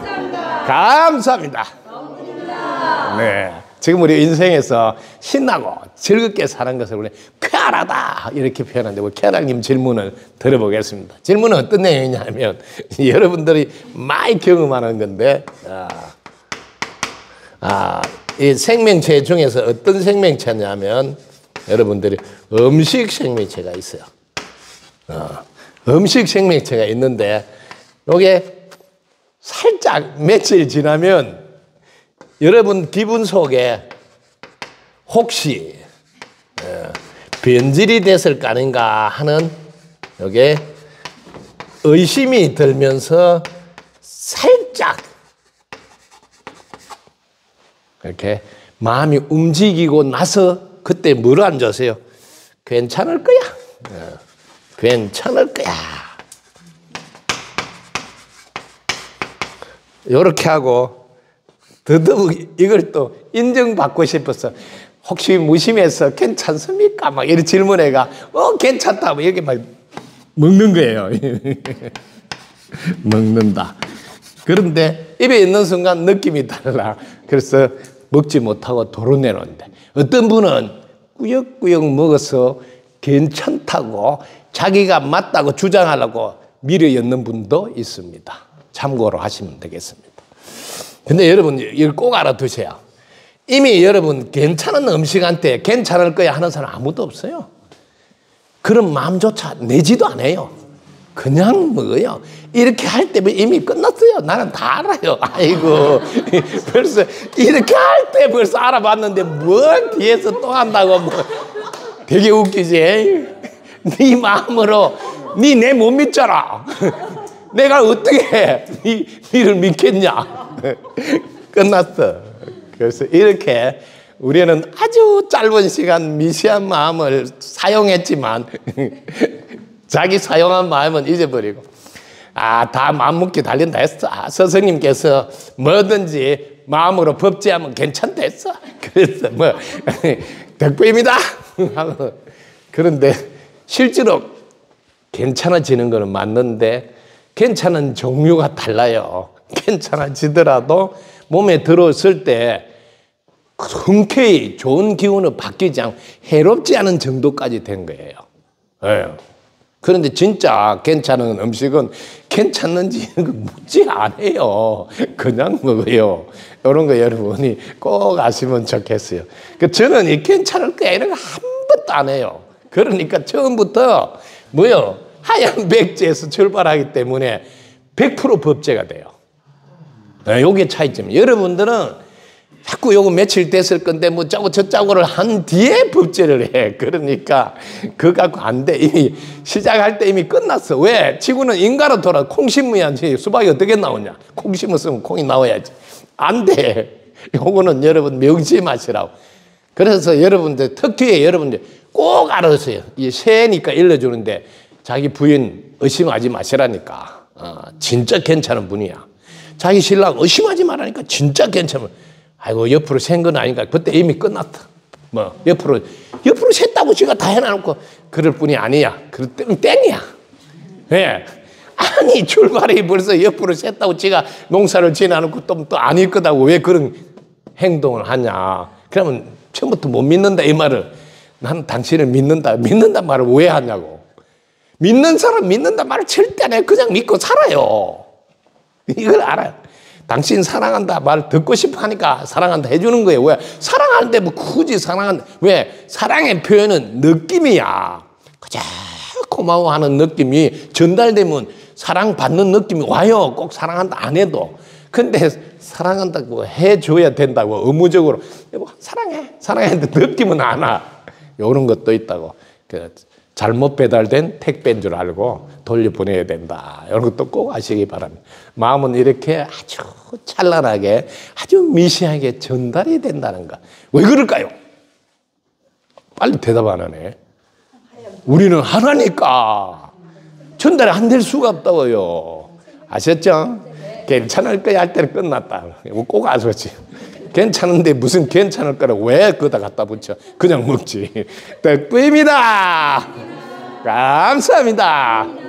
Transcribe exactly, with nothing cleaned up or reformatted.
감사합니다. 네. 지금 우리 인생에서 신나고 즐겁게 사는 것을 우리 쾌활하다 이렇게 표현하는데 우리 쾌활님 질문을 들어보겠습니다. 질문은 어떤 내용이냐면 여러분들이 많이 경험하는 건데 아, 아, 이 생명체 중에서 어떤 생명체냐면 여러분들이 음식 생명체가 있어요. 어, 음식 생명체가 있는데 요게 살짝 며칠 지나면 여러분 기분 속에 혹시 어, 변질이 됐을까 아닌가 하는 요게 의심이 들면서 살짝 이렇게 마음이 움직이고 나서 그때 뭘 앉으세요? 괜찮을 거야. 어, 괜찮을 거야. 요렇게 하고 더더욱 이걸 또 인정받고 싶어서 혹시 무심해서 괜찮습니까? 막 이렇게 질문해가 어 괜찮다 뭐 이렇게 막 먹는 거예요. 먹는다. 그런데 입에 있는 순간 느낌이 달라. 그래서 먹지 못하고 도로 내놓는데 어떤 분은 꾸역꾸역 먹어서 괜찮다고 자기가 맞다고 주장하려고 미려 엮는 분도 있습니다. 참고로 하시면 되겠습니다. 근데 여러분 이걸 꼭 알아두세요. 이미 여러분 괜찮은 음식한테 괜찮을 거야 하는 사람 아무도 없어요. 그런 마음조차 내지도 않아요. 그냥 먹어요. 이렇게 할 때면 이미 끝났어요. 나는 다 알아요. 아이고 벌써 이렇게 할 때 벌써 알아봤는데 뭘 뒤에서 또 한다고 뭐 되게 웃기지. 네 마음으로 네 내 못 믿잖아. 내가 어떻게 해? 네, 니를 믿겠냐? 끝났어. 그래서 이렇게 우리는 아주 짧은 시간 미시한 마음을 사용했지만 자기 사용한 마음은 잊어버리고 아, 다 마음 먹기 달린다 했어. 아, 스승님께서 뭐든지 마음으로 법제하면 괜찮다 했어. 그래서 뭐 덕분입니다. 그런데 실제로 괜찮아지는 거는 맞는데 괜찮은 종류가 달라요. 괜찮아지더라도 몸에 들어왔을 때 흔쾌히 좋은 기운은 바뀌지 않고 해롭지 않은 정도까지 된 거예요. 네. 그런데 진짜 괜찮은 음식은 괜찮는지 묻지 않아요. 그냥 먹어요. 이런 거 여러분이 꼭 아시면 좋겠어요. 저는 이 괜찮을 거야 이런 거 한 번도 안 해요. 그러니까 처음부터 뭐요? 하얀 백지에서 출발하기 때문에 백 퍼센트 법제가 돼요. 네, 요게 차이점. 여러분들은 자꾸 요거 며칠 됐을 건데 뭐 짜고 저짜고를 한 뒤에 법제를 해. 그러니까 그거 갖고 안 돼. 이미 시작할 때 이미 끝났어. 왜? 지구는 인가로 돌아. 콩 심어야지. 수박이 어떻게 나오냐. 콩 심었으면 콩이 나와야지. 안 돼. 요거는 여러분 명심하시라고. 그래서 여러분들 특히 여러분들 꼭 알아주세요. 이 새니까 일러주는데 자기 부인 의심하지 마시라니까. 어, 진짜 괜찮은 분이야. 자기 신랑 의심하지 말라니까 진짜 괜찮은. 아이고 옆으로 샌 건 아닌가. 그때 이미 끝났다. 뭐 옆으로 옆으로 샜다고 지가 다 해놔놓고 그럴 뿐이 아니야. 그럴 때는 땡이야. 예. 네. 아니 출발이 벌써 옆으로 샜다고 지가 농사를 지어놓고 또 또 아닐 거다고 왜 그런 행동을 하냐. 그러면 처음부터 못 믿는다 이 말을. 나는 당신을 믿는다. 믿는다 말을 왜 하냐고. 믿는 사람 믿는다 말을 절대 안 해. 그냥 믿고 살아요. 이걸 알아요. 당신 사랑한다 말 듣고 싶어 하니까 사랑한다 해주는 거예요. 왜? 사랑하는데 뭐 굳이 사랑한다. 왜? 사랑의 표현은 느낌이야. 그저 고마워하는 느낌이 전달되면 사랑받는 느낌이 와요. 꼭 사랑한다 안 해도. 근데 사랑한다고 해줘야 된다고 의무적으로 여보 사랑해 사랑했는데 느낌은 안 와. 이런 것도 있다고. 그 잘못 배달된 택배인 줄 알고 돌려보내야 된다. 이런 것도 꼭 아시기 바랍니다. 마음은 이렇게 아주 찬란하게 아주 미시하게 전달이 된다는 거. 왜 그럴까요? 빨리 대답 안 하네. 우리는 하나니까 전달이 안 될 수가 없다고요. 아셨죠? 괜찮을 거야 할 때는 끝났다. 꼭 아시지. 괜찮은데 무슨 괜찮을 거라고 왜 그거다 갖다 붙여. 그냥 먹지. 덕분입니다. 감사합니다.